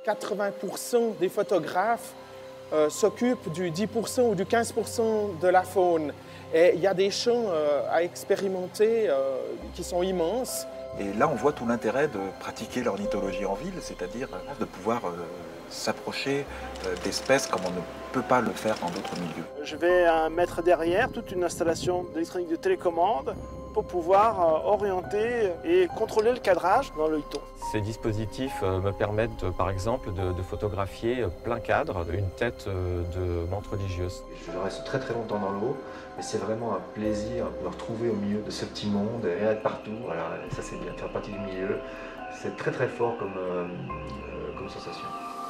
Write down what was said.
80% des photographes s'occupent du 10% ou du 15% de la faune. Et il y a des champs à expérimenter qui sont immenses. Et là, on voit tout l'intérêt de pratiquer l'ornithologie en ville, c'est-à-dire de pouvoir s'approcher d'espèces comme on ne peut pas le faire dans d'autres milieux. Je vais mettre derrière toute une installation d'électronique de télécommande pour pouvoir orienter et contrôler le cadrage dans l'œilleton. Ces dispositifs me permettent par exemple de photographier plein cadre une tête de menthe religieuse. Je reste très très longtemps dans l'eau et c'est vraiment un plaisir de me retrouver au milieu de ce petit monde et être partout. Voilà, ça c'est bien, faire partie du milieu, c'est très très fort comme sensation.